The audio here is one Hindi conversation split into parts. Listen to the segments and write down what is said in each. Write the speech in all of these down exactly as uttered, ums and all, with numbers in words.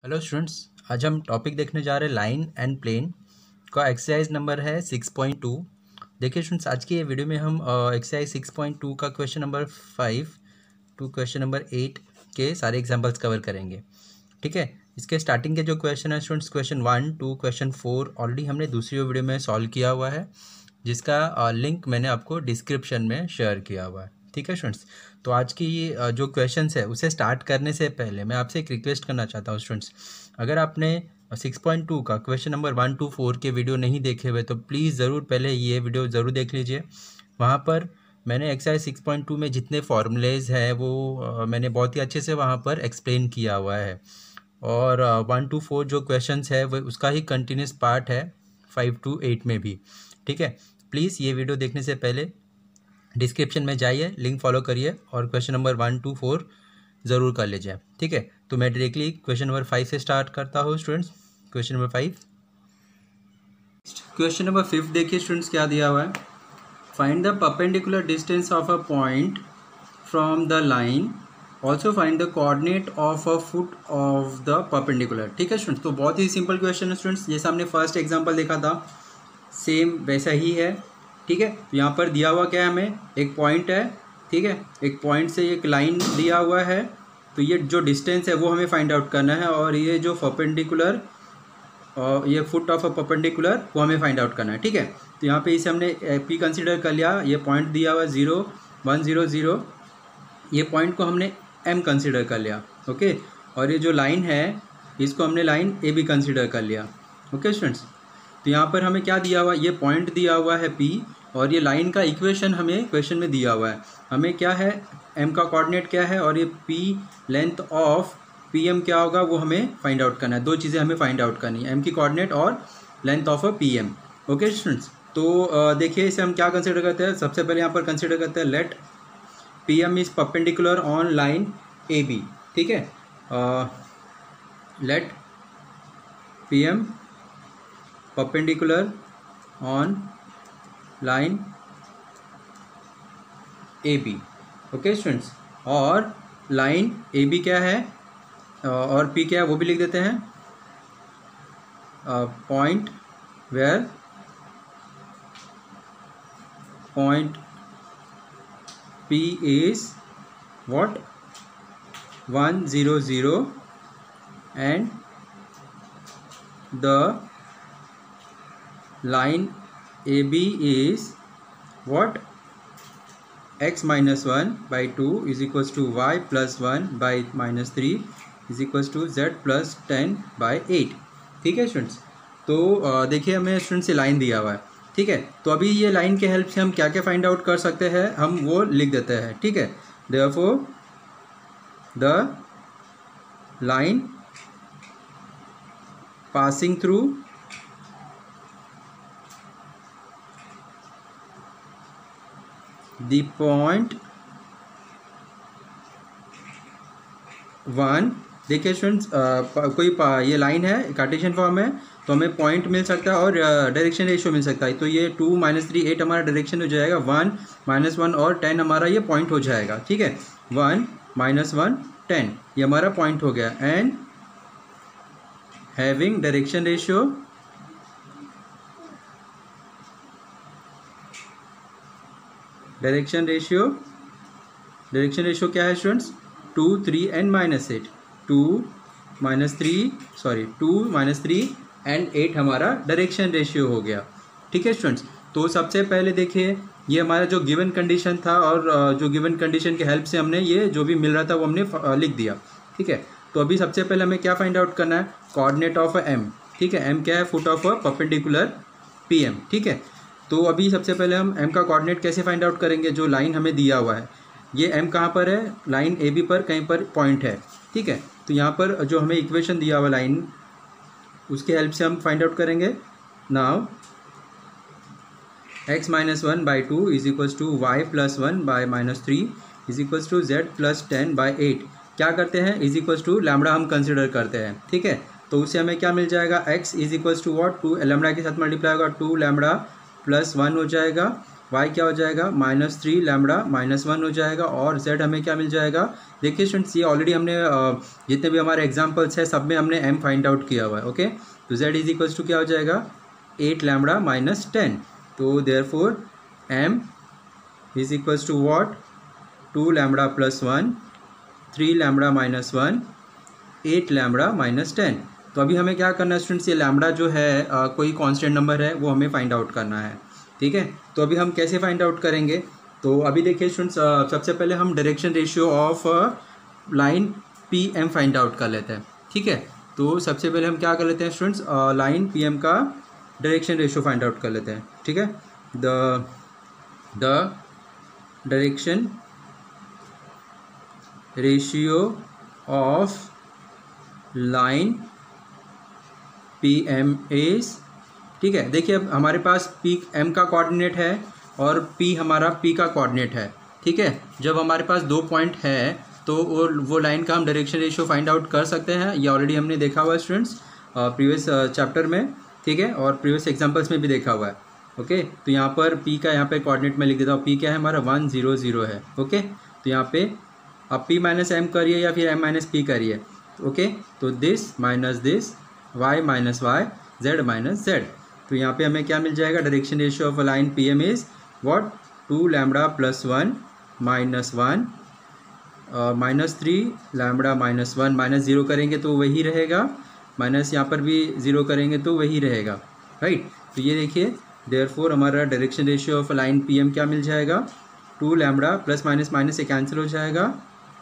हेलो स्टूडेंट्स, आज हम टॉपिक देखने जा रहे हैं लाइन एंड प्लेन का। एक्सरसाइज नंबर है सिक्स पॉइंट टू। देखिए स्टूडेंट्स, आज की ये वीडियो में हम एक्सरसाइज सिक्स पॉइंट टू का question number five to question number eight के सारे एग्जांपल्स कवर करेंगे। ठीक है, इसके स्टार्टिंग के जो क्वेश्चन है students, question one to question four already हमने दूसरी वीडियो में सॉल्व किया हुआ है, जिसका लिंक मैंने आपको डिस्क्रिप्शन में शेयर किया हुआ है। ठीक है स्टूडेंट्स, तो आज की जो क्वेश्चंस है उसे स्टार्ट करने से पहले मैं आपसे एक रिक्वेस्ट करना चाहता हूँ स्टूडेंट्स, अगर आपने सिक्स पॉइंट टू का question number one two four के वीडियो नहीं देखे हुए तो प्लीज़ ज़रूर पहले ये वीडियो ज़रूर देख लीजिए। वहाँ पर मैंने एक्सरसाइज सिक्स पॉइंट टू में जितने फॉर्मूलेज हैं वो आ, मैंने बहुत ही अच्छे से वहाँ पर एक्सप्लेन किया हुआ है, और वन टू फोर जो क्वेश्चंस है वो उसका ही कंटिन्यूस पार्ट है फाइव टू एट में भी। ठीक है, प्लीज़ ये वीडियो देखने से पहले डिस्क्रिप्शन में जाइए, लिंक फॉलो करिए और question number one two four ज़रूर कर लीजिए। ठीक है, तो मैं डायरेक्टली क्वेश्चन नंबर फाइव से स्टार्ट करता हूँ students. Question number five, question number fifth देखिए स्टूडेंट्स क्या दिया हुआ है। Find the perpendicular distance of a point from the line, also find the coordinate of a foot of the perpendicular. ठीक है स्टूडेंट्स, तो बहुत ही सिंपल क्वेश्चन है स्टूडेंट्स, जैसा हमने फर्स्ट एग्जाम्पल देखा था सेम वैसा ही है। ठीक है, तो यहाँ पर दिया हुआ क्या है, हमें एक पॉइंट है। ठीक है, एक पॉइंट से एक लाइन दिया हुआ है, तो ये जो डिस्टेंस है वो हमें फाइंड आउट करना है, और ये जो परपेंडिकुलर और ये फुट ऑफ अ परपेंडिकुलर वो हमें फाइंड आउट करना है। ठीक है, तो यहाँ पे इसे हमने पी कंसीडर कर लिया, ये पॉइंट दिया हुआ जीरो वन ज़ीरो ज़ीरो, ये पॉइंट को हमने एम कंसीडर कर लिया। ओके, और ये जो लाइन है इसको हमने लाइन ए बी कंसीडर कर लिया। ओके स्टूडेंट्स, तो यहाँ पर हमें क्या दिया हुआ है, ये पॉइंट दिया हुआ है P, और ये लाइन का इक्वेशन हमें क्वेश्चन में दिया हुआ है। हमें क्या है, M का कोऑर्डिनेट क्या है, और ये P length of P M क्या होगा वो हमें फाइंड आउट करना है। दो चीज़ें हमें फाइंड आउट करनी है, M की कोऑर्डिनेट और length of a P M. Okay students, तो देखिए इसे हम क्या कंसिडर करते हैं, सबसे पहले यहाँ पर कंसिडर करते हैं let P M is perpendicular on line A B. ठीक है, let P M perpendicular on line A B। Okay students, और लाइन A B क्या है और P क्या है वो भी लिख देते हैं। Point where point P is what one zero zero and the line A B is what x minus one by two is equals to y plus one by minus three is equals to z plus ten by eight. ठीक है स्टूडेंट्स, तो देखिए हमें स्टूडेंट्स से लाइन दिया हुआ है। ठीक है, तो अभी ये लाइन के हेल्प से हम क्या क्या फाइंड आउट कर सकते हैं हम वो लिख देते हैं। ठीक है, therefore the line passing through the point one. देखिए स्टूडेंट्स, कोई ये लाइन है कार्टेशियन फॉर्म है तो हमें पॉइंट मिल सकता है और डायरेक्शन रेशियो मिल सकता है। तो ये टू माइनस थ्री एट हमारा डायरेक्शन हो जाएगा, वन माइनस वन और टेन हमारा ये पॉइंट हो जाएगा। ठीक है, वन माइनस वन टेन ये हमारा पॉइंट हो गया, and having direction ratio direction ratio direction ratio क्या है students, two three and minus eight, two minus three sorry two minus three and eight हमारा डायरेक्शन रेशियो हो गया। ठीक है स्टूडेंट्स, तो सबसे पहले देखिए ये हमारा जो गिवन कंडीशन था, और जो गिवन कंडीशन की हेल्प से हमने ये जो भी मिल रहा था वो हमने लिख दिया। ठीक है, तो अभी सबसे पहले हमें क्या फाइंड आउट करना है, कोऑर्डिनेट ऑफ एम। ठीक है, एम क्या है, foot of a perpendicular P M. ठीक है, तो अभी सबसे पहले हम m का कोऑर्डिनेट कैसे फाइंड आउट करेंगे, जो लाइन हमें दिया हुआ है ये m कहाँ पर है, लाइन ए बी पर कहीं पर पॉइंट है। ठीक है, तो यहाँ पर जो हमें इक्वेशन दिया हुआ लाइन उसके हेल्प से हम फाइंड आउट करेंगे। Now x minus one by two is equals to y plus one by minus three is equals to Z plus ten by eight. क्या करते हैं, इज इक्वल्स टू लैम्बडा हम कंसिडर करते हैं। ठीक है, तो उससे हमें क्या मिल जाएगा, x is equals to what, two lambda के साथ मल्टीप्लाई होगा, टू लैम्बडा प्लस वन हो जाएगा, वाई क्या हो जाएगा minus three lambda minus one हो जाएगा, और जेड हमें क्या मिल जाएगा। देखिए स्टूडेंट्स ये ऑलरेडी हमने जितने भी हमारे एग्जाम्पल्स हैं सब में हमने एम फाइंड आउट किया हुआ है। ओके, तो जेड इज इक्वल्स टू क्या हो जाएगा एट लैम्बडा माइनस टेन। तो therefore M is equals to what two lambda plus one, three lambda minus one, eight lambda minus ten. तो अभी हमें क्या करना है स्टूडेंट्स, ये लैम्बडा जो है आ, कोई कांस्टेंट नंबर है वो हमें फाइंड आउट करना है। ठीक है, तो अभी हम कैसे फाइंड आउट करेंगे, तो अभी देखिए स्टूडेंट्स सबसे पहले हम direction ratio of line P M find out कर लेते हैं। ठीक है, तो सबसे पहले हम क्या कर लेते हैं स्टूडेंट्स, लाइन पी एम का डायरेक्शन रेशियो फाइंड आउट कर लेते हैं। ठीक है, the the direction ratio of line P M is, ठीक है, देखिए अब हमारे पास पी एम का कोऑर्डिनेट है और पी हमारा पी का कोऑर्डिनेट है। ठीक है, जब हमारे पास दो पॉइंट है तो वो वो लाइन का हम डायरेक्शन रेशियो फाइंड आउट कर सकते हैं। ये ऑलरेडी हमने देखा हुआ है स्टूडेंट्स प्रीवियस चैप्टर में। ठीक है, और प्रीवियस एग्जांपल्स में भी देखा हुआ है। ओके, तो यहाँ पर पी का यहाँ पे कोऑर्डिनेट में लिख देता हूँ, पी क्या है हमारा वन जीरो जीरो है। ओके, तो यहाँ पे अब पी माइनस एम करिए या फिर एम माइनस पी करिए। ओके, तो this minus this, y minus y, z minus z. तो यहाँ पे हमें क्या मिल जाएगा, direction ratio of line P M is what two lambda plus one minus one minus three lambda minus one, minus zero करेंगे तो वही रहेगा, माइनस यहाँ पर भी जीरो करेंगे तो वही रहेगा। राइट, तो ये देखिए देयरफॉर हमारा direction ratio of line P M क्या मिल जाएगा, two lambda plus minus minus से कैंसिल हो जाएगा।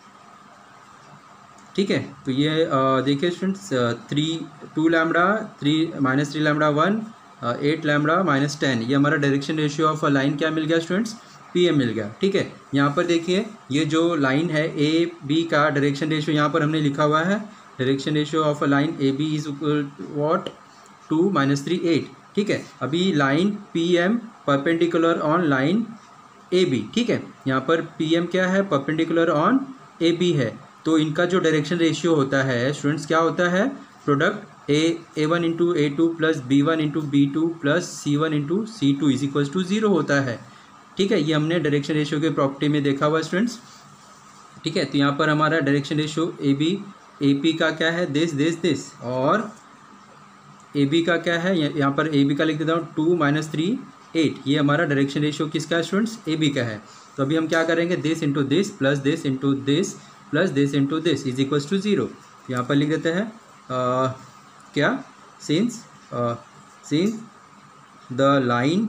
ठीक है, तो ये देखिए students three two lambda three minus three lambda one, eight lambda minus ten, ये हमारा डायरेक्शन रेशियो ऑफ लाइन क्या मिल गया स्टूडेंट्स, पी एम मिल गया। ठीक है, यहाँ पर देखिए ये जो लाइन है ए बी का डायरेक्शन रेशियो यहाँ पर हमने लिखा हुआ है, direction ratio of line A B is equal what two minus three eight. ठीक है, अभी line P M perpendicular on line A B. ठीक है, यहाँ पर पी एम क्या है, परपेंडिकुलर ऑन ए बी है, तो इनका जो डायरेक्शन रेशियो होता है स्टूडेंट्स क्या होता है, product A A one into A two plus B one into B two plus C one into C two is equals to zero होता है। ठीक है, ये हमने डायरेक्शन रेशियो के प्रॉपर्टी में देखा हुआ स्टूडेंट्स। ठीक है, तो यहाँ पर हमारा direction ratio A B A P का क्या है, दिस दिस दिस, और ए बी का क्या है, यहाँ पर ए बी का लिख देता हूँ टू माइनस थ्री एट, ये हमारा डायरेक्शन रेशियो किसका है स्टूडेंट्स, ए बी का है। तो अभी हम क्या करेंगे, this into this plus this into this plus this into this is equals to zero. यहाँ पर लिख देते हैं uh, क्या, since since the line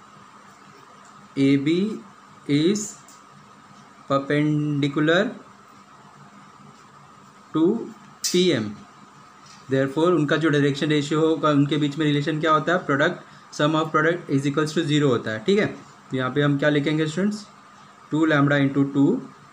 A B is perpendicular to P M, therefore उनका जो डायरेक्शन रेशियो होगा उनके बीच में रिलेशन क्या होता है, product sum of product is equals to zero होता है। ठीक है, तो यहाँ पे हम क्या लिखेंगे students, two lambda into two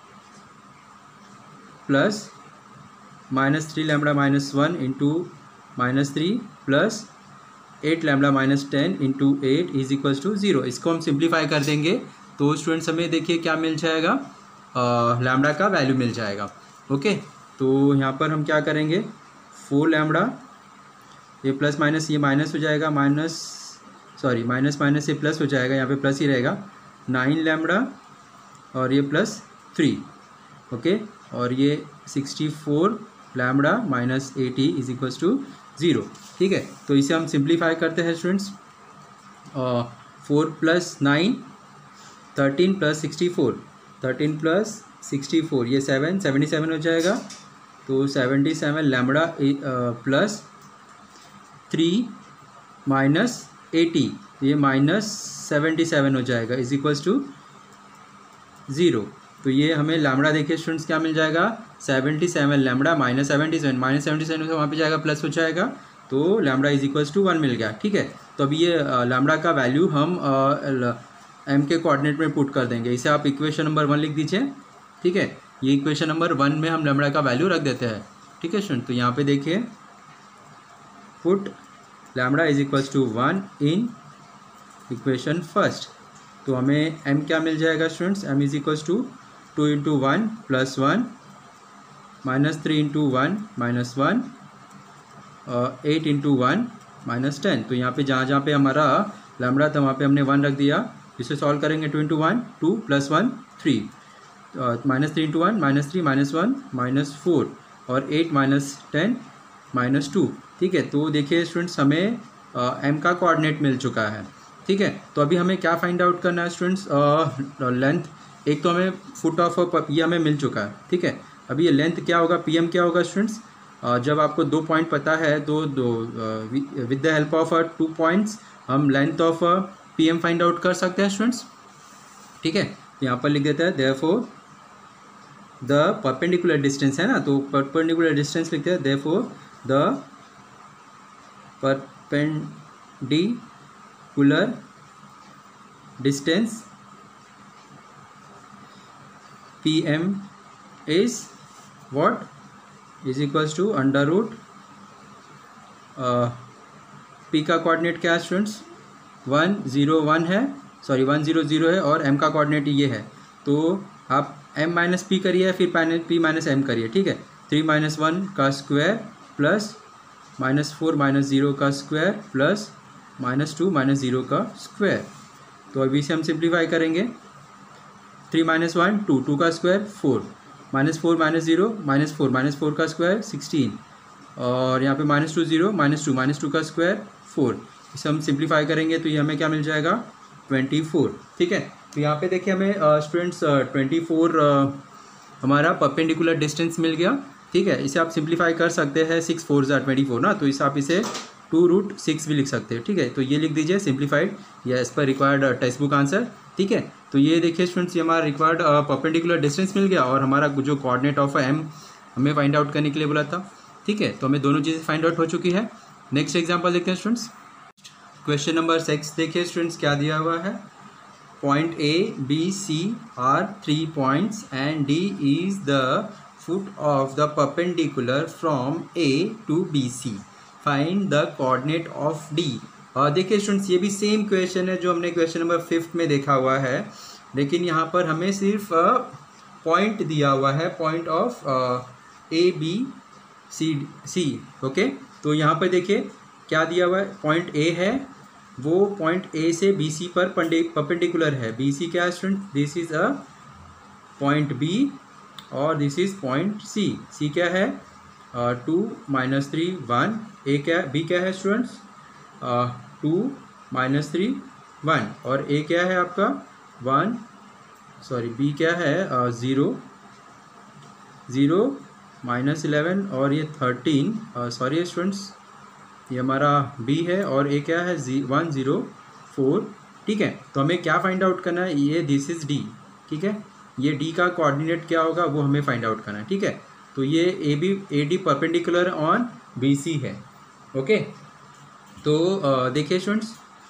plus minus three lambda minus one into minus three plus eight lambda minus ten into eight is equals to zero. इसको हम सिंप्लीफाई कर देंगे तो स्टूडेंट्स हमें देखिए क्या मिल जाएगा, लैम्बडा का वैल्यू मिल जाएगा। ओके, तो यहाँ पर हम क्या करेंगे, फोर लैम्बडा, ये प्लस माइनस ये माइनस हो जाएगा, माइनस सॉरी माइनस माइनस ये प्लस हो जाएगा, यहाँ पे प्लस ही रहेगा, नाइन लैम्बडा और ये प्लस थ्री। ओके, और ये sixty four lambda minus eighty is equals to zero. ठीक है, तो इसे हम सिंप्लीफाई करते हैं students, four plus nine thirteen plus sixty four, thirteen plus sixty four ये सेवन, सेवेंटी सेवन हो जाएगा, तो seventy seven lambda plus three minus eighty, ये माइनस सेवेंटी सेवन हो जाएगा इज इक्वल्स टू ज़ीरो। तो ये हमें लैम्बडा देखिए स्टूडेंट्स क्या मिल जाएगा, seventy seven lambda minus seventy seven, minus seventy seven से वहाँ पे जाएगा प्लस हो जाएगा, तो lambda is equals to one मिल गया। ठीक है, तो अभी ये लैम्बडा का वैल्यू हम एम के कोऑर्डिनेट में पुट कर देंगे, इसे आप इक्वेशन नंबर वन लिख दीजिए। ठीक है, ये इक्वेशन नंबर वन में हम लैम्बडा का वैल्यू रख देते हैं। ठीक है स्टूडेंट, तो यहाँ पे देखिए put lambda is equals to one in equation first, तो हमें एम क्या मिल जाएगा students, M is equals to two into one plus one minus three into one minus one, eight into one minus ten. तो यहाँ पे जहाँ जहाँ पे हमारा लैम्बडा था वहाँ पे हमने वन रख दिया, इसे सॉल्व करेंगे two into one two plus one three, minus three into one minus three minus one minus four और eight minus ten minus two. ठीक है, तो देखिए स्टूडेंट्स हमें एम का कोऑर्डिनेट मिल चुका है। ठीक है, तो अभी हमें क्या फाइंड आउट करना है स्टूडेंट्स, लेंथ, एक तो हमें फुट ऑफ ये हमें मिल चुका है। ठीक है, अभी ये लेंथ क्या होगा, पी एम क्या होगा स्टूडेंट्स, uh, जब आपको दो पॉइंट पता है तो दो with the help of two points हम length of P M find out कर सकते हैं स्टूडेंट्स। ठीक है, यहाँ पर लिख देते हैं देयरफॉर द परपेंडिकुलर डिस्टेंस है ना, तो परपेंडिकुलर डिस्टेंस लिखते हैं therefore the perpendicular distance P M is what is equals to under root P का कोऑर्डिनेट क्या है स्टूडेंट्स, वन ज़ीरो वन है, सॉरी वन ज़ीरो ज़ीरो है और एम का कोऑर्डिनेट ये है, तो आप एम माइनस पी करिए फिर पी माइनस एम करिए। ठीक है, थ्री माइनस वन का square plus minus four minus zero का square plus minus two minus zero का स्क्वायर। तो अभी से हम सिंप्लीफाई करेंगे, three minus one two, two का square four, minus four minus zero minus four minus four का स्क्वायर सिक्सटीन और यहाँ पे minus two zero minus two minus two का स्क्वायर फोर। इसे हम सिंप्लीफाई करेंगे तो ये हमें क्या मिल जाएगा ट्वेंटी फोर। ठीक है, तो यहाँ पे देखिए हमें स्टूडेंट्स ट्वेंटी फोर हमारा परपेंडिकुलर डिस्टेंस मिल गया। ठीक है, इसे आप सिंप्लीफाई कर सकते हैं, सिक्स फोर ज़ा ट्वेंटी फोर ना, तो इसे आप इसे टू रूट सिक्स भी लिख सकते हैं। ठीक है, तो ये लिख दीजिए सिंप्लीफाइड या as per required text book answer. ठीक है, तो ये देखिए स्टूडेंट्स ये हमारा रिक्वायर्ड परपेंडिकुलर डिस्टेंस मिल गया और हमारा जो कोऑर्डिनेट ऑफ एम हमें फाइंड आउट करने के लिए बोला था। ठीक है, तो हमें दोनों चीज़ें फाइंड आउट हो चुकी है। नेक्स्ट एग्जाम्पल देखते हैं स्टूडेंट्स, क्वेश्चन नंबर सिक्स देखिए स्टूडेंट्स क्या दिया हुआ है, point A B C are three points and D is the foot of the perpendicular from A to B C. Find the coordinate of D. और देखिए स्टूडेंट्स ये भी सेम क्वेश्चन है जो हमने क्वेश्चन नंबर फिफ्थ में देखा हुआ है, लेकिन यहाँ पर हमें सिर्फ पॉइंट दिया हुआ है, point of A B C C. Okay, तो यहाँ पर देखिए क्या दिया हुआ है, पॉइंट ए है, वो पॉइंट ए से बी सी पर परपेंडिकुलर है। बी सी क्या है student, this is a point B और this is point C. C क्या है, two minus three one, A क्या, बी क्या है students, two minus three one और ए क्या है आपका वन, सॉरी बी क्या है ज़ीरो ज़ीरो माइनस इलेवन और ये थर्टीन, सॉरी स्टूडेंट्स ये हमारा बी है और ए क्या है जी वन ज़ीरो फोर। ठीक है, तो हमें क्या फाइंड आउट करना है, ये दिस इज डी। ठीक है, ये डी का कोऑर्डिनेट क्या होगा वो हमें फाइंड आउट करना है। ठीक है, तो ये A B A D perpendicular on B C है। ओके, तो देखिए स्टूडेंट्स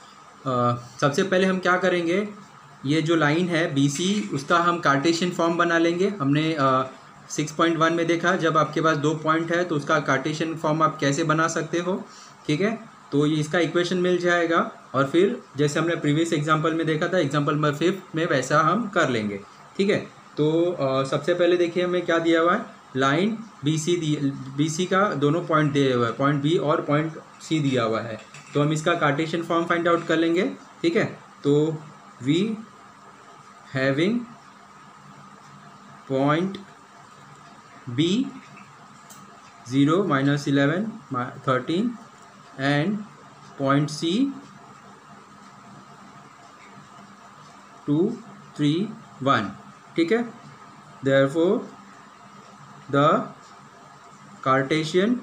सबसे पहले हम क्या करेंगे, ये जो लाइन है बी सी उसका हम कार्टेशियन फॉर्म बना लेंगे। हमने सिक्स पॉइंट वन में देखा जब आपके पास दो पॉइंट है तो उसका कार्टेशियन फॉर्म आप कैसे बना सकते हो। ठीक है, तो ये इसका इक्वेशन मिल जाएगा और फिर जैसे हमने प्रीवियस एग्जाम्पल में देखा था एग्जाम्पल नंबर फिफ्थ में वैसा हम कर लेंगे। ठीक है, तो आ, सबसे पहले देखिए हमें क्या दिया हुआ है, लाइन बी सी दी, बी सी का दोनों पॉइंट दिए हुआ है, पॉइंट बी और पॉइंट सी दिया हुआ है, तो हम इसका कार्टेशियन फॉर्म फाइंड आउट कर लेंगे। ठीक है, तो we having point B zero minus eleven thirteen and point C two three one. ठीक है, therefore the Cartesian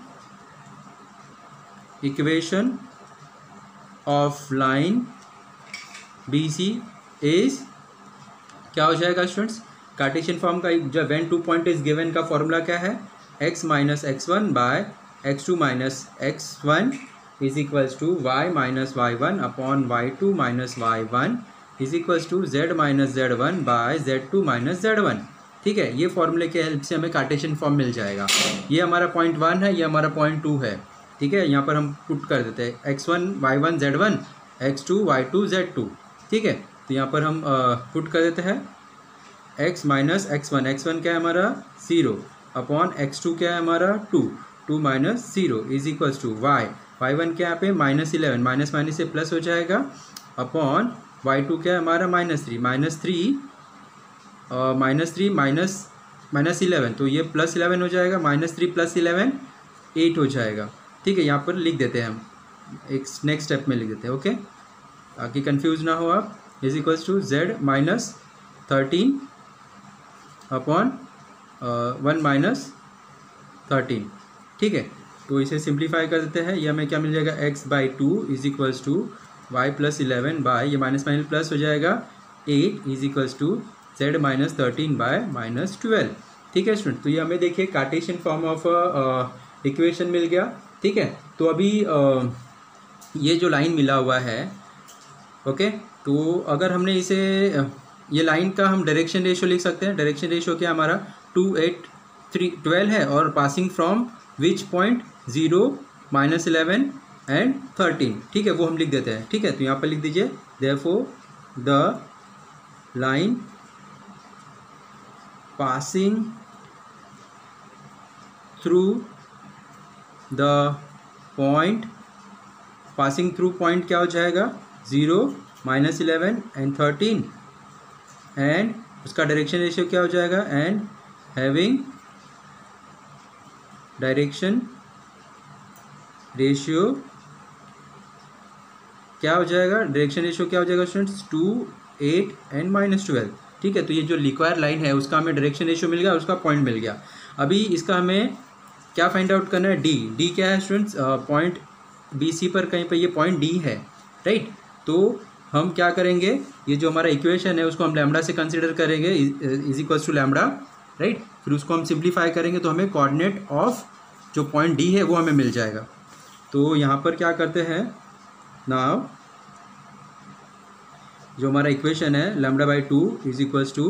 equation of line B C is क्या हो जाएगा स्टूडेंट्स, कार्टेशियन फॉर्म का जब when two point is given का फॉर्मूला क्या है, x minus x one by x two minus x one is equals to y minus Y one upon y two minus Y one is equals to z minus Z one by z two minus Z one. ठीक है, ये फॉर्मूले के हेल्प से हमें कार्टेशियन फॉर्म मिल जाएगा। ये हमारा पॉइंट वन है, ये हमारा पॉइंट टू है। ठीक है, यहाँ पर हम पुट कर देते हैं x one Y one Z one, x two Y two Z two. ठीक है, तो यहाँ पर हम पुट कर देते हैं x minus x one, x one क्या है हमारा ज़ीरो अपॉन एक्स टू क्या है हमारा two, two minus zero is equals to y, y one क्या यहाँ पे माइनस इलेवन, माइनस माइनस से प्लस हो जाएगा अपॉन वाई टू क्या है हमारा minus three, minus three minus three minus minus eleven, तो ये प्लस इलेवन हो जाएगा, minus three plus eleven eight हो जाएगा। ठीक है, यहाँ पर लिख देते हैं हम, एक नेक्स्ट स्टेप में लिख देते हैं। ओके, ताकि कंफ्यूज ना हो आप। Is equals to z minus thirteen upon one minus thirteen. ठीक है, तो इसे सिंप्लीफाई कर देते हैं। ये हमें क्या मिल जाएगा, x by two is equals to y plus eleven by, ये माइनस माइनस प्लस हो जाएगा, eight is equals to z minus thirteen by minus twelve. ठीक है स्टूडेंट, तो ये हमें देखिए कार्टेशियन फॉर्म ऑफ इक्वेशन मिल गया। ठीक है, तो अभी uh, ये जो लाइन मिला हुआ है, ओके, तो अगर हमने इसे ये लाइन का हम डायरेक्शन रेशियो लिख सकते हैं। डायरेक्शन रेशियो क्या हमारा टू एट थ्री ट्वेल्व है, और passing from which point, zero minus eleven and thirteen. ठीक है, वो हम लिख देते हैं। ठीक है, तो यहाँ पर लिख दीजिए therefore the line passing through the point, passing through point क्या हो जाएगा, zero minus eleven and thirteen, and उसका डायरेक्शन रेशियो क्या हो जाएगा, एंड हैविंग डायरेक्शन रेशियो क्या हो जाएगा, डायरेक्शन रेशियो क्या हो जाएगा students, two eight and minus twelve. ठीक है, तो ये जो रिक्वायर लाइन है उसका हमें डायरेक्शन रेशियो मिल गया, उसका पॉइंट मिल गया। अभी इसका हमें क्या फाइंड आउट करना है, डी। डी क्या है स्टूडेंट्स, पॉइंट बी सी पर कहीं पर ये पॉइंट डी है, राइट। तो हम क्या करेंगे, ये जो हमारा इक्वेशन है उसको हम लैम्बडा से कंसिडर करेंगे, is equals to lambda, right. फिर उसको हम सिंप्लीफाई करेंगे तो हमें कोऑर्डिनेट ऑफ जो पॉइंट डी है वो हमें मिल जाएगा। तो यहाँ पर क्या करते हैं, नाउ जो हमारा इक्वेशन है lambda by two is equals to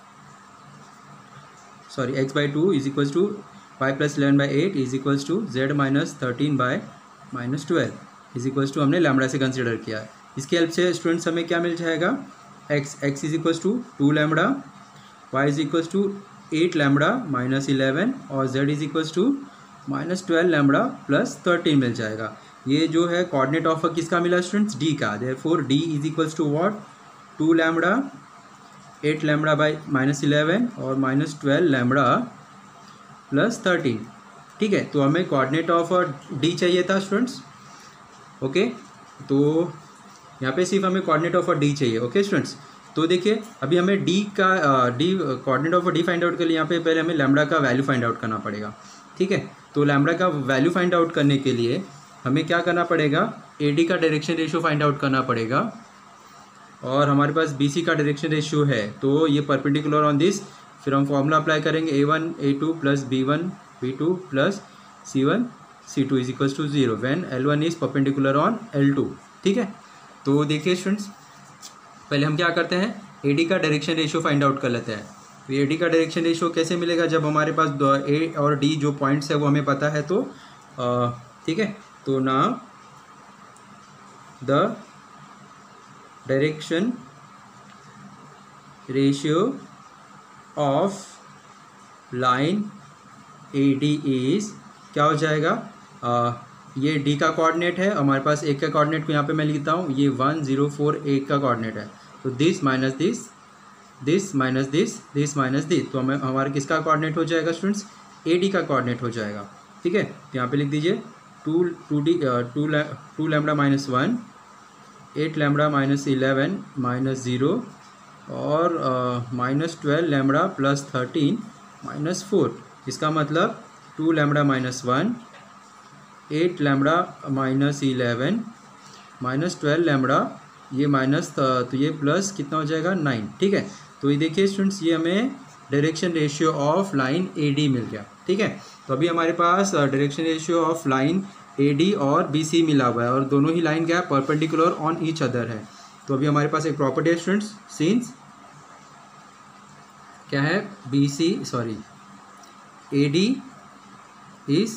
sorry x by two is equals to y plus eleven by eight is equals to z minus thirteen by minus twelve is equals to हमने लैम्बडा से कंसिडर किया है। इसकी हेल्प से स्टूडेंट्स हमें क्या मिल जाएगा, x x is equals to two lambda, y is equals to eight lambda minus eleven, और z is equals to minus twelve lambda plus thirteen मिल जाएगा। ये जो है कोऑर्डिनेट ऑफ किसका मिला स्टूडेंट्स, डी का। Therefore D is equals to what, two lambda eight lambda by minus eleven और minus twelve lambda plus thirteen. ठीक है, तो हमें कोऑर्डिनेट ऑफ डी चाहिए था स्टूडेंट्स। ओके, तो यहाँ पे सिर्फ हमें कोऑर्डिनेट ऑफ डी चाहिए। ओके स्टूडेंट्स, तो देखिए अभी हमें डी का D coordinate of D find out के लिए यहाँ पे पहले हमें लैम्बडा का वैल्यू फाइंड आउट करना पड़ेगा। ठीक है, तो लैम्बडा का वैल्यू फाइंड आउट करने के लिए हमें क्या करना पड़ेगा, ए डी का डायरेक्शन रेशियो फाइंड आउट करना पड़ेगा, और हमारे पास बी सी का डायरेक्शन रेशियो है, तो ये परपेंडिकुलर ऑन दिस। फिर हम फॉर्मूला अप्लाई करेंगे, a one A two plus B one b two plus C one c two is equals to zero when l one is perpendicular on l two. ठीक है, तो देखिए स्टूडेंट्स पहले हम क्या करते हैं, ए डी का डायरेक्शन रेशियो फाइंड आउट कर लेते हैं। तो ए डी का डायरेक्शन रेशियो कैसे मिलेगा, जब हमारे पास ए और डी जो पॉइंट्स है वो हमें पता है। तो ठीक है, तो now the direction ratio of line A D is क्या हो जाएगा, आ, ये डी का कोऑर्डिनेट है, हमारे पास एक का कोऑर्डिनेट को यहाँ पे मैं लिखता हूँ, ये वन जीरो फोर एक का कोऑर्डिनेट है, तो this minus this this minus this this minus this, तो हमें हमारा किसका कोऑर्डिनेट हो जाएगा स्टूडेंट्स, ए डी का कोऑर्डिनेट हो जाएगा। ठीक है, तो यहाँ पे लिख दीजिए two two D two two lambda minus one, eight lambda minus eleven minus zero, और minus twelve lambda plus thirteen minus four. इसका मतलब two lambda minus one, eight lambda minus eleven minus twelve lambda, ये माइनस तो ये प्लस कितना हो जाएगा, नाइन। ठीक है, तो ये देखिए स्टूडेंट्स ये हमें direction ratio of line A D मिल गया। ठीक है, तो अभी हमारे पास direction ratio of line A D और बी सी मिला हुआ है, और दोनों ही लाइन क्या है, परपेंडिकुलर ऑन ईच अदर है। तो अभी हमारे पास एक प्रॉपर्टी है स्टूडेंट्स, सिंस क्या है, B C sorry A D is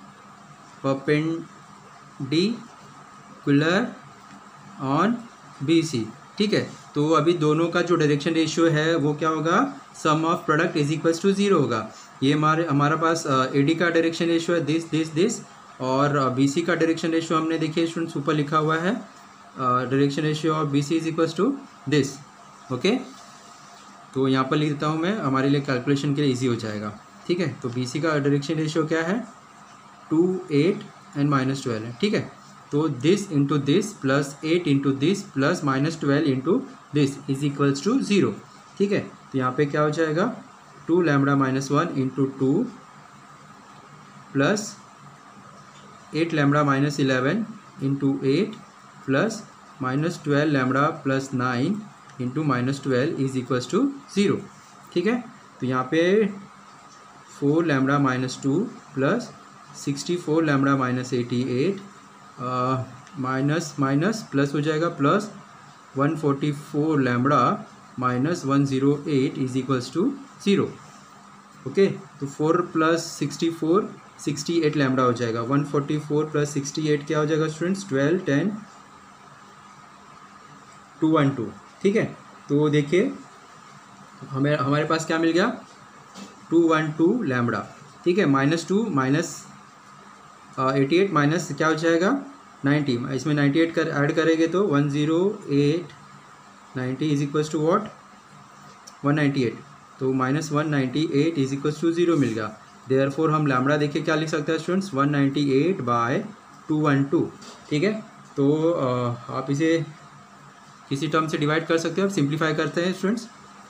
perpendicular on B C. ठीक है, तो अभी दोनों का जो डायरेक्शन रेशियो है वो क्या होगा, sum of product is equals to zero होगा। ये हमारे हमारा पास ए डी का डायरेक्शन रेशियो है दिस दिस दिस, और बी सी का डायरेक्शन रेशियो हमने देखिए स्टूडेंट्स ऊपर लिखा हुआ है direction ratio of B C is equals to this. Okay, तो यहाँ पर लिख देता हूँ मैं, हमारे लिए कैलकुलेशन के लिए इजी हो जाएगा। ठीक है, तो बी सी का डायरेक्शन रेशियो क्या है, two eight and minus twelve है। ठीक है, तो this into this plus eight into this plus minus twelve into this is equals to zero. ठीक है, तो यहाँ पे क्या हो जाएगा, two lambda minus one into two plus eight lambda minus eleven into eight plus minus twelve lambda plus nine into minus twelve is equals to zero. ठीक है, तो यहाँ पे four lambda minus two plus sixty four lambda minus eighty eight minus minus plus हो जाएगा plus one forty four lambda minus one zero eight is equals to zero. Okay, तो four plus sixty four sixty eight lambda हो जाएगा, one forty four plus sixty eight क्या हो जाएगा students, twelve ten two one two. ठीक है, तो देखिए हमें हमारे पास क्या मिल गया, टू वन टू लैम्बडा। ठीक है, minus two minus eighty eight minus क्या हो जाएगा नाइन्टी, इसमें नाइन्टी एट कर ऐड करेंगे तो one zero eight ninety is equals to what, one ninety eight, तो minus one ninety eight is equals to zero मिल गया। देयरफॉर हम लैम्बडा देखिए क्या लिख सकते हैं students, one ninety eight by two one two. ठीक है, तो आ, आप इसे किसी टर्म से डिवाइड कर सकते हैं। आप सिंप्लीफाई करते हैं स्टूडेंट्स,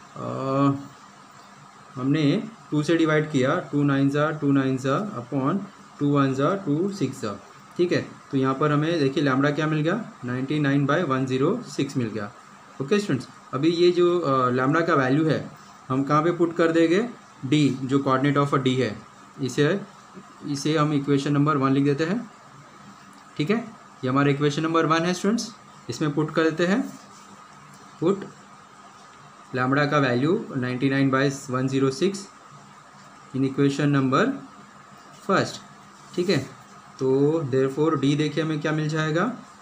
हमने टू से डिवाइड किया, टू नाइन ज़ा टू नाइन ज़ा अपॉन टू वन ज़ा टू सिक्स ज़ा। ठीक है, तो यहाँ पर हमें देखिए लैम्बडा क्या मिल गया, ninety nine by one zero six मिल गया। ओके स्टूडेंट्स, अभी ये जो लैम्बडा का वैल्यू है हम कहाँ पे पुट कर देंगे, डी, जो कोऑर्डिनेट ऑफ अ डी है, इसे इसे हम इक्वेशन नंबर वन लिख देते हैं। ठीक है, ये हमारा इक्वेशन नंबर वन है स्टूडेंट्स, इसमें पुट कर देते हैं, पुट लैम्बडा का value ninety nine by one zero six in equation number first. ठीक है, तो देयरफॉर डी देखिए हमें क्या मिल जाएगा,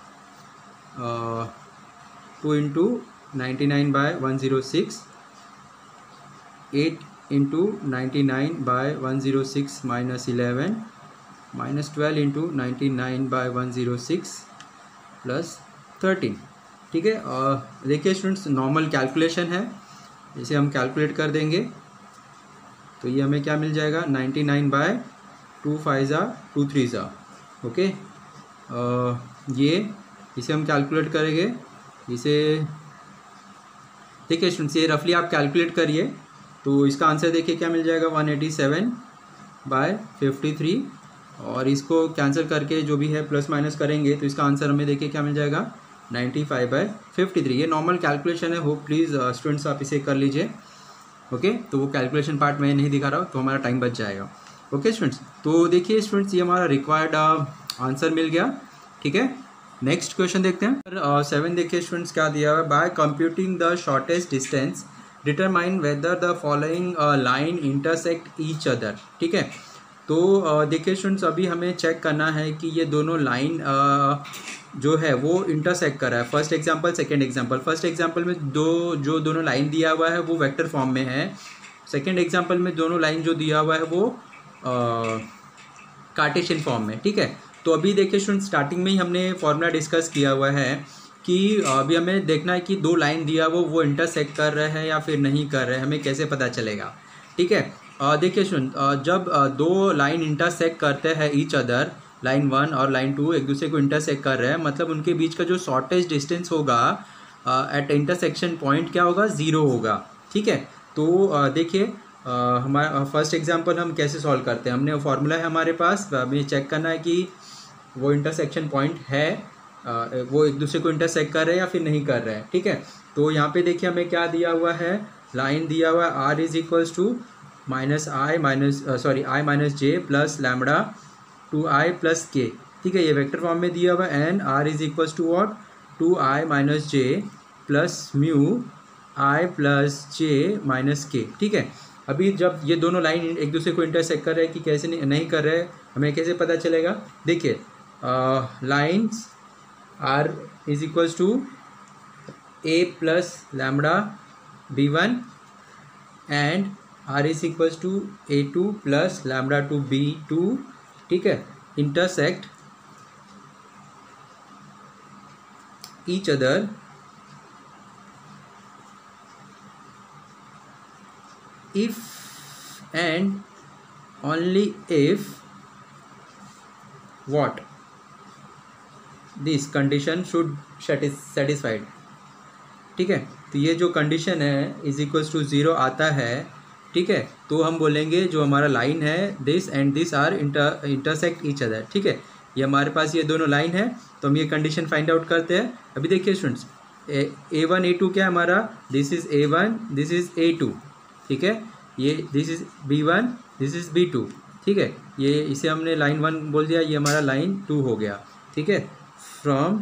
two into ninety nine by one zero six, eight into ninety nine by one zero six minus eleven minus twelve into ninety nine by one zero six plus thirteen. ठीक है, और देखिए स्टूडेंट्स नॉर्मल कैलकुलेशन है, इसे हम कैलकुलेट कर देंगे तो ये हमें क्या मिल जाएगा, ninety nine by two five ज़ा टू थ्री ज़ा। ओके, ये इसे हम कैलकुलेट करेंगे, इसे देखिए स्टूडेंट्स ये रफली आप कैलकुलेट करिए तो इसका आंसर देखिए क्या मिल जाएगा, one eighty seven by fifty three, और इसको कैंसिल करके जो भी है प्लस माइनस करेंगे तो इसका आंसर हमें देखिए क्या मिल जाएगा, ninety five by fifty three. ये नॉर्मल कैलकुलेशन है, होप प्लीज़ स्टूडेंट्स आप इसे कर लीजिए। ओके, तो वो कैलकुलेशन पार्ट मैं नहीं दिखा रहा हूँ तो हमारा टाइम बच जाएगा। ओके स्टूडेंट्स, तो देखिए स्टूडेंट्स ये हमारा रिक्वायर्ड आंसर मिल गया। ठीक है, नेक्स्ट क्वेश्चन देखते हैं। सेवन uh, देखिए स्टूडेंट्स क्या दिया हुआ है, by computing the shortest distance determine whether the following line intersect each other. ठीक है, तो uh, देखिए स्टूडेंट्स अभी हमें चेक करना है कि ये दोनों लाइन uh, जो है वो इंटरसेक्ट कर रहा है। First example, second example. First example में दो जो दोनों लाइन दिया हुआ है वो वेक्टर फॉर्म में है, सेकंड एग्जांपल में दोनों लाइन जो दिया हुआ है वो कार्टेशियन uh, फॉर्म में। ठीक है, तो अभी देखिए स्टूडेंट स्टार्टिंग में ही हमने फॉर्मूला डिस्कस किया हुआ है कि अभी हमें देखना है कि दो लाइन दिया वो वो इंटरसेक्ट कर रहे हैं या फिर नहीं कर रहे हैं, हमें कैसे पता चलेगा। ठीक है, देखिए स्टूडेंट जब आ, दो लाइन इंटरसेक्ट करते हैं ईच अदर, लाइन वन और लाइन टू एक दूसरे को इंटरसेक्ट कर रहे हैं, मतलब उनके बीच का जो शॉर्टेस्ट डिस्टेंस होगा एट इंटरसेक्शन पॉइंट क्या होगा, ज़ीरो होगा। ठीक है, तो देखिए हमारा फर्स्ट एग्जांपल हम कैसे सॉल्व करते हैं, हमने फॉर्मूला है हमारे पास, हमें चेक करना है कि वो इंटरसेक्शन पॉइंट है, आ, वो एक दूसरे को इंटरसेक्ट कर रहे हैं या फिर नहीं कर रहे हैं। ठीक है, तो यहाँ पे देखिए हमें क्या दिया हुआ है, लाइन दिया हुआ है R is equals to minus I minus sorry I minus J plus lambda two I plus K. ठीक है, ये वेक्टर फॉर्म में दिया हुआ है, and R is equals to what, two I minus J plus mu I plus J minus K. ठीक है, अभी जब ये दोनों लाइन एक दूसरे को इंटरसेक्ट कर रहे हैं कि कैसे नहीं, नहीं कर रहे हैं, हमें कैसे पता चलेगा। देखिए lines R is equals to A plus lambda B one and R is equals to A two plus lambda two B two. ठीक है, intersect each other if and only if what this condition should satisfied। ठीक है, तो ये जो कंडीशन है इज इक्वल्स टू ज़ीरो आता है, ठीक है, तो हम बोलेंगे जो हमारा लाइन है this and this are inter intersect each other. ठीक है, ये हमारे पास ये दोनों लाइन है, तो हम ये कंडीशन फाइंड आउट करते हैं। अभी देखिए students, A one A two क्या है हमारा, this is A one, this is A two, ठीक है, ये this is B one, this is B two, ठीक है, ये इसे हमने लाइन वन बोल दिया, ये हमारा लाइन टू हो गया। ठीक है, from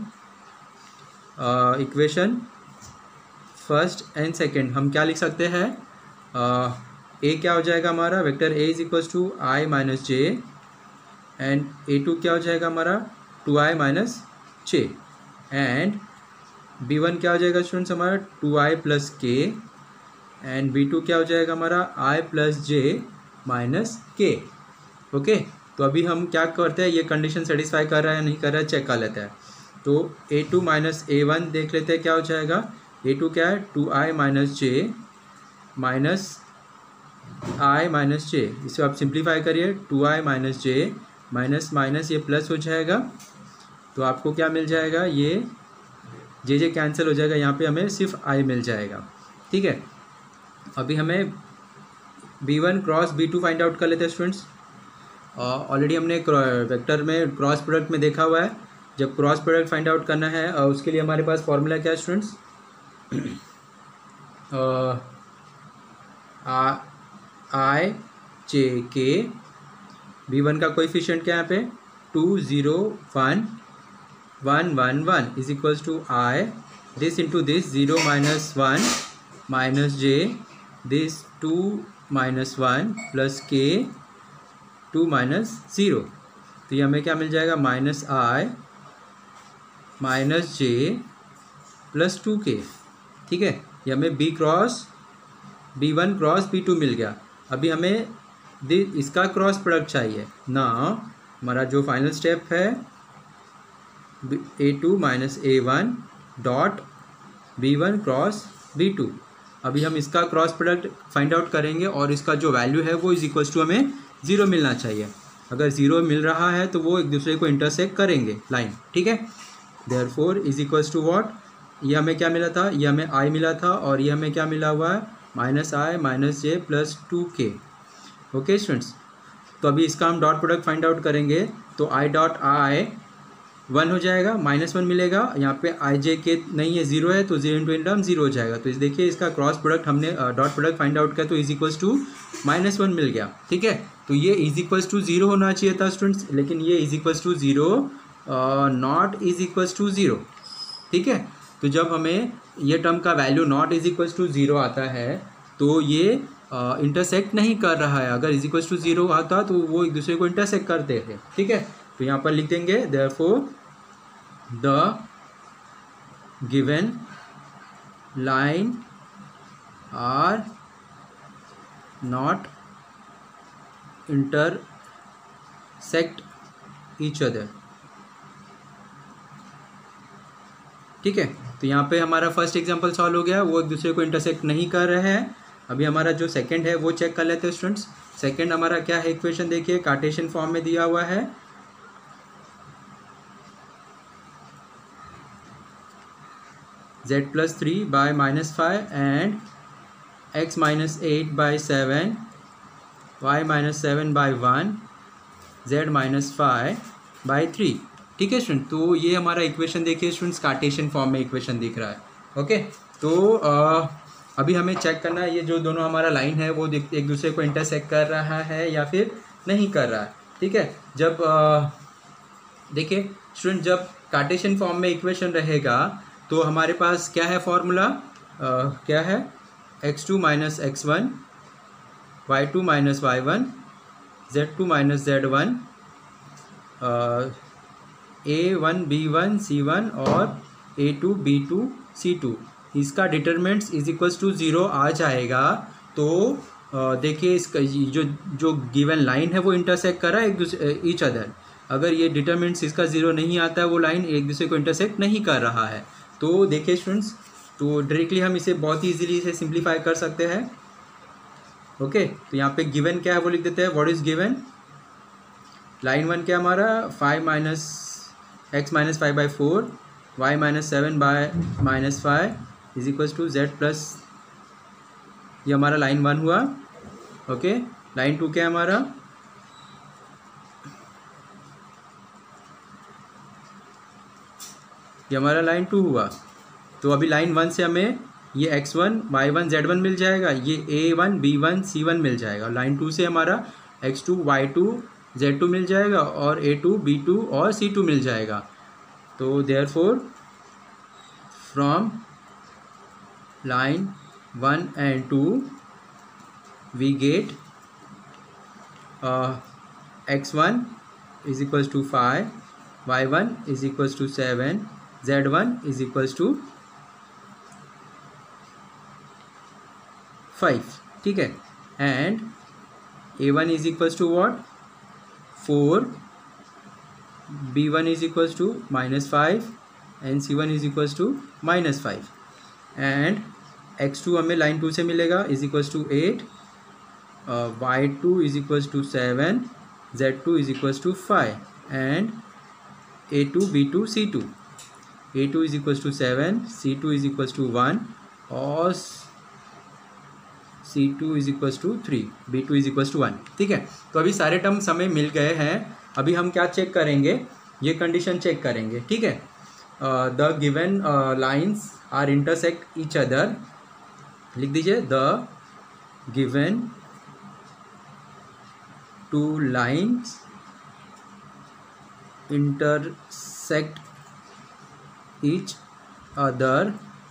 equation first and second हम क्या लिख सकते हैं, ए क्या हो जाएगा हमारा, vector A is equals to I minus J, and A two क्या हो जाएगा हमारा two I minus J, and B one क्या हो जाएगा स्टूडेंट्स हमारा two I plus K, and B two क्या हो जाएगा हमारा I plus J minus K. Okay, तो अभी हम क्या करते हैं, ये कंडीशन सेटिस्फाई कर रहा है नहीं कर रहा है चेक कर लेते हैं। तो A two minus A one देख लेते हैं क्या हो जाएगा, ए टू क्या है two I minus J minus I minus J, इसे आप सिंप्लीफाई करिए, two I minus J minus minus ये प्लस हो जाएगा, तो आपको क्या मिल जाएगा, ये जे जे कैंसिल हो जाएगा, यहाँ पे हमें सिर्फ आई मिल जाएगा। ठीक है, अभी हमें B one cross B two find out कर लेते हैं स्टूडेंट्स। ऑलरेडी हमने वेक्टर में क्रॉस प्रोडक्ट में देखा हुआ है, जब क्रॉस प्रोडक्ट फाइंड आउट करना है और उसके लिए हमारे पास फॉर्मूला क्या है स्टूडेंट्स, आई जे के, बी वन का कोएफिशिएंट क्या है यहाँ पे two zero one one one one is equals to I this into this zero minus one minus J this two minus one plus K two minus zero, तो ये हमें क्या मिल जाएगा minus I minus J plus two K. ठीक है, ये हमें B cross B one cross B two मिल गया। अभी हमें इसका क्रॉस प्रोडक्ट चाहिए ना, हमारा जो फाइनल स्टेप है A two minus A one dot B one cross B two. अभी हम इसका क्रॉस प्रोडक्ट फाइंड आउट करेंगे और इसका जो वैल्यू है वो इज इक्वल्स टू हमें ज़ीरो मिलना चाहिए। अगर ज़ीरो मिल रहा है तो वो एक दूसरे को इंटरसेक्ट करेंगे लाइन। ठीक है, therefore is equals to what, ये हमें क्या मिला था, ये हमें आई मिला था और ये हमें क्या मिला हुआ है minus I minus J plus two K. Okay students, तो अभी इसका हम डॉट प्रोडक्ट फाइंड आउट करेंगे, तो आई डॉट आई वन हो जाएगा, माइनस वन मिलेगा, यहाँ पे आई जे के नहीं है ज़ीरो है, तो zero into in term zero हो जाएगा। तो इस देखिए इसका क्रॉस प्रोडक्ट हमने डॉट प्रोडक्ट फाइंड आउट किया तो is equals to minus one मिल गया। ठीक है, तो ये इज इक्वल्स टू ज़ीरो होना चाहिए था स्टूडेंट्स, लेकिन ये is equals to zero not is equals to zero. ठीक है, तो जब हमें ये टर्म का value not is equals to zero आता है तो ये इंटरसेक्ट uh, नहीं कर रहा है। अगर इज इक्वल्स टू ज़ीरो आता तो वो एक दूसरे को इंटरसेक्ट करते थे। ठीक है, तो यहाँ पर लिख देंगे therefore the given line are not intersect each other. ठीक है, तो यहाँ पे हमारा फर्स्ट एग्जांपल सॉल्व हो गया, वो एक दूसरे को इंटरसेक्ट नहीं कर रहे हैं। अभी हमारा जो सेकंड है वो चेक कर लेते हैं स्टूडेंट्स। सेकंड हमारा क्या है, इक्वेशन देखिए कार्टेशियन फॉर्म में दिया हुआ है। z plus three by minus five and x minus eight by seven, y minus seven by one, z minus five by three. ठीक है स्टूडेंट, तो ये हमारा इक्वेशन देखिए स्टूडेंट्स कार्टेशियन फॉर्म में इक्वेशन दिख रहा है। ओके, तो आ, अभी हमें चेक करना है ये जो दोनों हमारा लाइन है वो एक दूसरे को इंटरसेक्ट कर रहा है या फिर नहीं कर रहा है। ठीक है, जब देखिए स्टूडेंट जब कार्टेशियन फॉर्म में इक्वेशन रहेगा तो हमारे पास क्या है फॉर्मूला, क्या है x two minus x one, Y two minus Y one, Z two minus Z one, ए वन बी वन सी वन और A two B two C two. इसका determinants is equals to zero आ जाएगा। तो देखिए इसका जो जो गिवन लाइन है वो इंटरसेक्ट कर रहा है एक दूसरे ईच अदर। अगर ये डिटरमिनेंट्स इसका ज़ीरो नहीं आता है, वो लाइन एक दूसरे को इंटरसेक्ट नहीं कर रहा है, तो देखिए स्टूडेंट्स, तो डायरेक्टली हम इसे बहुत ही ईजिली इसे सिंप्लीफाई कर सकते हैं। ओके, तो यहाँ पे गिवन क्या है वो लिख देते हैं। What is given? Line one क्या हमारा, five minus X minus five by four Y minus seven by minus five is equals to Z plus, ये हमारा लाइन वन हुआ। ओके, लाइन टू क्या है हमारा, ये हमारा लाइन टू हुआ। तो अभी लाइन वन से हमें ये X one Y one Z one मिल जाएगा, ये A one B one C one मिल जाएगा। लाइन टू से हमारा X two Y two Z two मिल जाएगा और ए टू बी टू और सी टू मिल जाएगा। तो therefore from line one and two we get X one is equals to five, Y one is equals to seven, Z one is equals to five. ठीक है, and A one is equals to what, four, B one is equals to minus five and C one is equals to minus five, and X two हमें लाइन टू से मिलेगा is equals to eight, Y two is equals to seven, Z two is equals to five, and A two B two C two, A two is equals to seven, C two is equals to one और C two is equals to three, B two is equals to one. ठीक है, तो अभी सारे टर्म्स हमें मिल गए हैं। अभी हम क्या चेक करेंगे, ये कंडीशन चेक करेंगे। ठीक है, the given lines are intersect each other, लिख दीजिए the given two lines intersect each other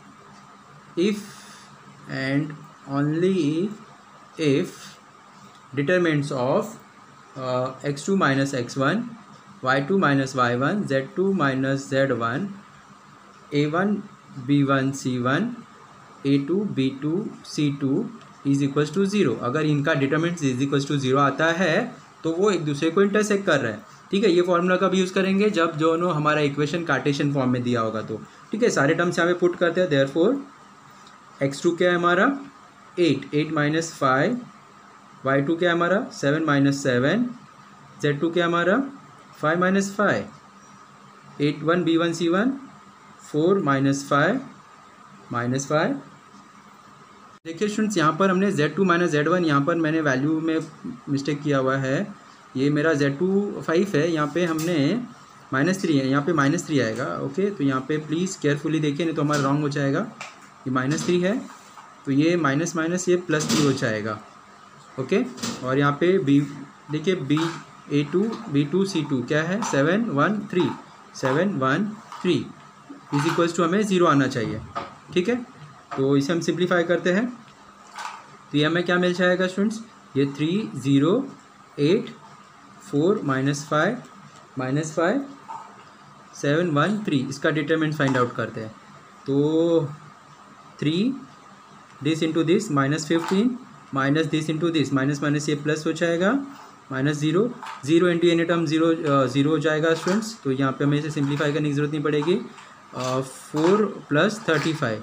if and only if determinants of uh, x two minus x one, y two minus y one, z two minus z one, a one b one c one, a two b two c two is equals to zero. अगर इनका determinant is equals to zero आता है तो वो एक दूसरे को इंटरसेक्ट कर रहे हैं। ठीक है, ये फॉर्मूला कब यूज़ करेंगे, जब दोनों हमारा इक्वेशन कार्टेशियन फॉर्म में दिया होगा तो। ठीक है, सारे टर्म्स यहाँ पे पुट करते हैं। देयरफॉर एक्स टू क्या है हमारा, eight, eight minus five, Y two क्या है हमारा, seven minus seven, Z two क्या है हमारा, five minus five, A one B one C one, four minus five minus five. देखिए स्टूडेंट्स, यहाँ पर हमने Z two minus Z one, यहाँ पर मैंने वैल्यू में मिस्टेक किया हुआ है। ये मेरा जेड टू फाइव है, यहाँ पे हमने माइनस थ्री है, यहाँ पे माइनस थ्री आएगा। ओके, तो यहाँ पे प्लीज़ केयरफुली देखिए, नहीं तो हमारा रॉन्ग हो जाएगा। ये माइनस थ्री है तो ये माइनस माइनस ये प्लस थ्री हो जाएगा। ओके, और यहाँ पे बी देखिए, B A two B two C two क्या है, seven one three, seven one three is equals to हमें ज़ीरो आना चाहिए। ठीक है, तो इसे हम सिंप्लीफाई करते हैं तो ये हमें क्या मिल जाएगा स्टूडेंट्स, ये three zero eight four minus five minus five seven one three, इसका डिटरमिनेंट फाइंड आउट करते हैं। तो three this into this minus fifteen minus this into this minus minus ये प्लस हो जाएगा, minus zero, zero into any term zero zero हो जाएगा स्टूडेंट्स। तो यहाँ पे हमें इसे सिंप्लीफाई करने की ज़रूरत नहीं पड़ेगी। फोर प्लस थर्टी फाइव,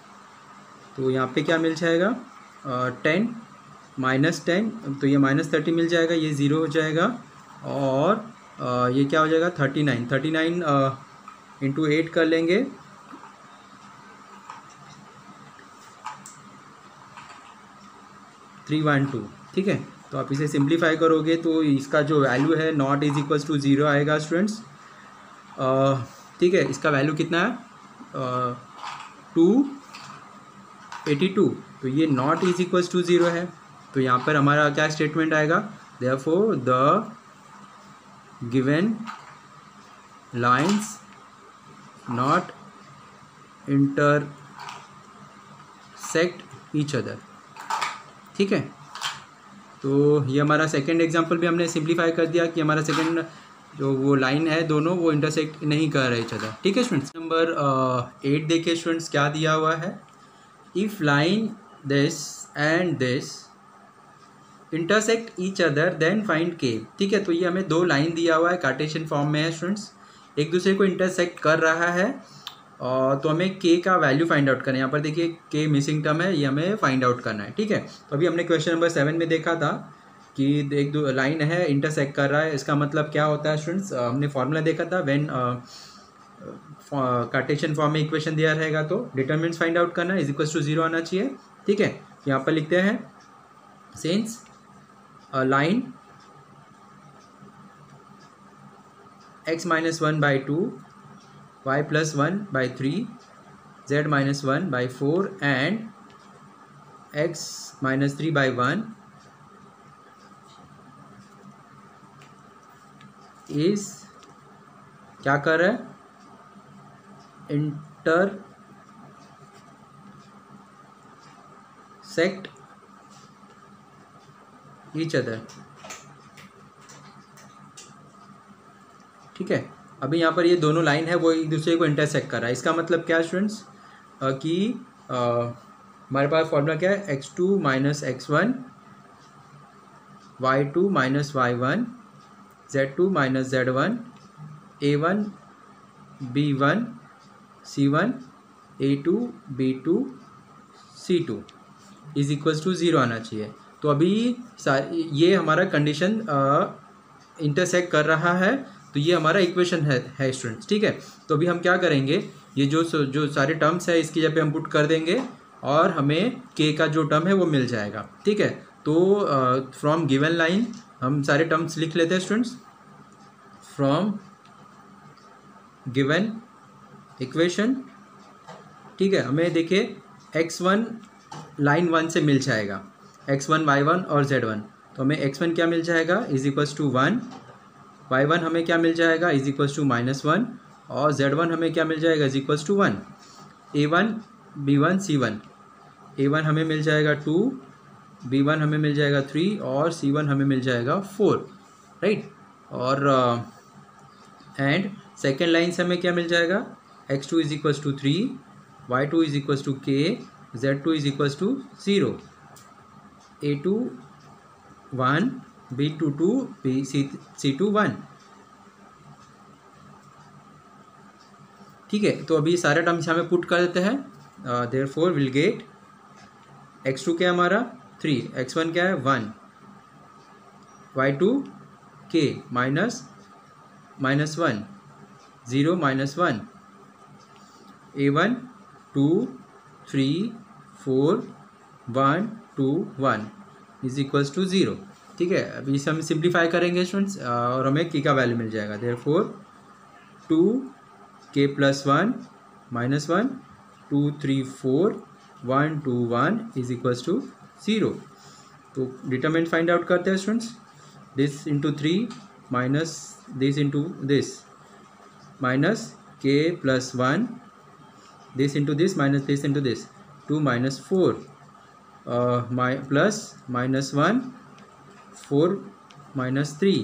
तो यहाँ पे क्या मिल जाएगा, टेन माइनस टेन, तो ये माइनस थर्टी मिल जाएगा, ये ज़ीरो हो जाएगा, और uh, ये क्या हो जाएगा, thirty nine, thirty nine into eight कर लेंगे, थ्री वन टू। ठीक है, तो आप इसे सिंप्लीफाई करोगे तो इसका जो वैल्यू है not is equals to zero आएगा स्टूडेंट्स। ठीक है, इसका वैल्यू कितना है, टू एटी टू, तो ये not is equals to zero है। तो यहाँ पर हमारा क्या स्टेटमेंट आएगा, therefore the given lines not intersect each other. ठीक है, तो ये हमारा सेकंड एग्जांपल भी हमने सिंप्लीफाई कर दिया कि हमारा सेकंड जो वो लाइन है दोनों वो इंटरसेक्ट नहीं कर रहे इच अदर। ठीक है स्टूडेंट्स, नंबर एट देखिए स्टूडेंट्स क्या दिया हुआ है, if line this and this intersect each other then find K. ठीक है, तो ये हमें दो लाइन दिया हुआ है, कार्टेशियन फॉर्म में है स्टूडेंट्स, एक दूसरे को इंटरसेक्ट कर रहा है और तो हमें के का वैल्यू फाइंड आउट करना है। यहाँ पर देखिए के मिसिंग टर्म है, ये हमें फाइंड आउट करना है, ठीक है। तो अभी हमने क्वेश्चन नंबर सेवन में देखा था कि एक दो लाइन है इंटरसेक्ट कर रहा है, इसका मतलब क्या होता है स्टूडेंट्स, हमने फॉर्मूला देखा था। व्हेन कार्टेशियन फॉर्म में इक्वेशन दिया रहेगा तो डिटरमिनेंट्स फाइंड आउट करना इज इक्वल टू जीरो आना चाहिए, ठीक है। यहाँ पर लिखते हैं since a line x minus one by two, y plus one by three, z minus one by four and x minus three by one is क्या कर रहा है, इंटर सेक्ट ईच अदर, ठीक है। अभी यहाँ पर ये दोनों लाइन है वो एक दूसरे को इंटरसेक्ट कर रहा है। इसका मतलब क्या है स्टूडेंट्स कि हमारे पास फॉर्मूला क्या है, x two minus x one, Y two minus Y one, Z two minus Z one, A one B one C one, A two B two C two is equals to zero आना चाहिए। तो अभी ये हमारा कंडीशन इंटरसेक्ट कर रहा है, तो ये हमारा इक्वेशन है है स्टूडेंट्स, ठीक है। तो अभी हम क्या करेंगे, ये जो जो सारे टर्म्स है इसकी जगह पे हम पुट कर देंगे और हमें के का जो टर्म है वो मिल जाएगा, ठीक है। तो फ्रॉम गिवन लाइन हम सारे टर्म्स लिख लेते हैं स्टूडेंट्स। फ्रॉम गिवन इक्वेशन, ठीक है, हमें देखिए एक्स वन लाइन वन से मिल जाएगा, एक्स वन वाई वन और जेड वन। तो हमें एक्स वन क्या मिल जाएगा, is equals to one, Y one हमें क्या मिल जाएगा, is equals to minus one, और जेड वन हमें क्या मिल जाएगा, is equals to one. A one B one C one, A one हमें मिल जाएगा टू, बी वन हमें मिल जाएगा थ्री, और सी वन हमें मिल जाएगा फोर, राइट। और एंड सेकेंड लाइन से हमें क्या मिल जाएगा, x two is equals to three, y two is equals to k, z two is equals to zero, a two one, b two two, b C c two one, ठीक है। तो अभी सारे टर्म्स हमें पुट कर देते हैं। Therefore will get x two क्या है हमारा थ्री, एक्स वन क्या है one, Y two k minus minus one, zero minus one, A one two three four one two one is equals to zero, ठीक है। अभी इसे हम सिंप्लीफाई करेंगे स्टूडेंट्स और हमें की का वैल्यू मिल जाएगा। Therefore two k plus one minus one, two three four, one two one is equals to zero. तो डिटरमिनेंट फाइंड आउट करते हैं students, this into three minus this into this, minus k plus one, this into this minus this into this, two minus four माइ plus minus one, four minus three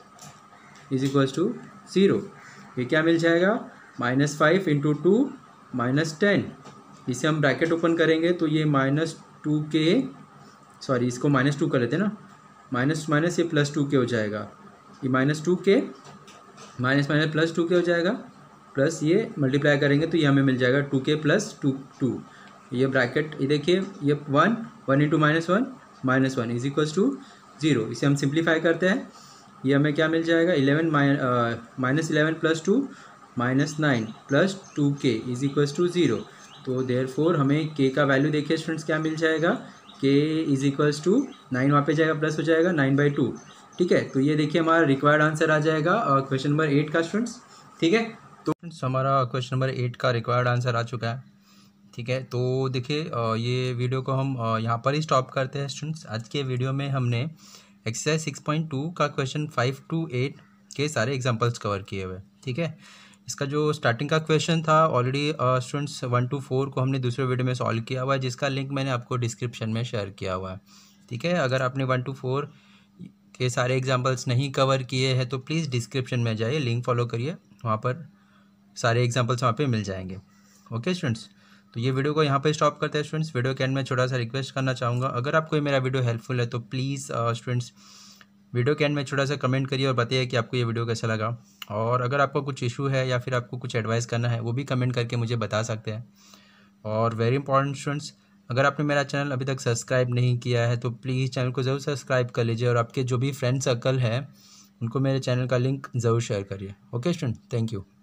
is equals to zero. ये क्या मिल जाएगा, minus five into two minus ten, इसे हम ब्रैकेट ओपन करेंगे तो ये माइनस टू के, सॉरी इसको माइनस टू कर लेते हैं ना, माइनस माइनस ये प्लस टू के हो जाएगा, ये minus two k minus minus plus two k हो जाएगा, प्लस ये मल्टीप्लाई करेंगे तो ये हमें मिल जाएगा two k plus two two, ये ब्रैकेट ये देखिए ये one, one into minus one minus one is equals to zero. इसे हम सिंप्लीफाई करते हैं, ये हमें क्या मिल जाएगा, eleven minus eleven plus two minus nine plus two k is equals to zero. तो देयरफॉर हमें के का वैल्यू देखिए स्टूडेंट्स क्या मिल जाएगा, के इज इक्वल्स टू नाइन, वहाँ पे जाएगा प्लस हो जाएगा नाइन बाई टू, ठीक है। तो ये देखिए हमारा रिक्वायर्ड आंसर आ जाएगा क्वेश्चन नंबर एट का स्टूडेंट्स, ठीक है। तो हमारा क्वेश्चन नंबर एट का रिक्वायर्ड आंसर आ चुका है, ठीक है। तो देखिए ये वीडियो को हम यहाँ पर ही स्टॉप करते हैं स्टूडेंट्स। आज के वीडियो में हमने एक्सरसाइज सिक्स पॉइंट टू का क्वेश्चन फाइव टू एट के सारे एग्जांपल्स कवर किए हुए, ठीक है। इसका जो स्टार्टिंग का क्वेश्चन था already students one two four को हमने दूसरे वीडियो में सॉल्व किया हुआ है, जिसका लिंक मैंने आपको डिस्क्रिप्शन में शेयर किया हुआ है, ठीक है। अगर आपने वन टू फोर के सारे एग्जाम्पल्स नहीं कवर किए हैं तो प्लीज़ डिस्क्रिप्शन में जाइए, लिंक फॉलो करिए, वहाँ पर सारे एग्जाम्पल्स वहाँ पर मिल जाएंगे, ओके स्टूडेंट्स। तो ये वीडियो को यहाँ पे स्टॉप करते हैं स्टूडेंट्स। वीडियो के एंड में छोटा सा रिक्वेस्ट करना चाहूँगा, अगर आपको ये मेरा वीडियो हेल्पफुल है तो प्लीज़ स्टूडेंट्स वीडियो के एंड में छोटा सा कमेंट करिए और बताइए कि आपको ये वीडियो कैसा लगा। और अगर आपको कुछ इशू है या फिर आपको कुछ एडवाइस करना है वो भी कमेंट करके मुझे बता सकते हैं। और वेरी इंपॉर्टेंट स्टूडेंट्स, अगर आपने मेरा चैनल अभी तक सब्सक्राइब नहीं किया है तो प्लीज़ चैनल को ज़रूर सब्सक्राइब कर लीजिए और आपके जो भी फ्रेंड सर्कल है उनको मेरे चैनल का लिंक ज़रूर शेयर करिए। Okay student, thank you.